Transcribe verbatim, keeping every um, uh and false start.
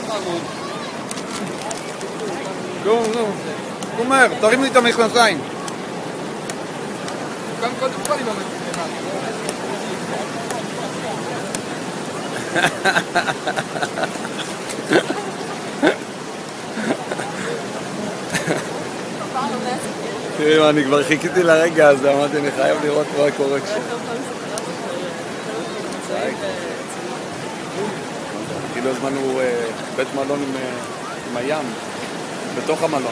נו, נו. הוא אומר, תרים לי את המכנסיים. כאן קודם כל עם המכנסיים. תראי, אני כבר חיכיתי לרגע הזה, אמרתי, אני חייב לראות מה קורה כשם. כאילו הזמנו בית מלון עם הים, בתוך המלון.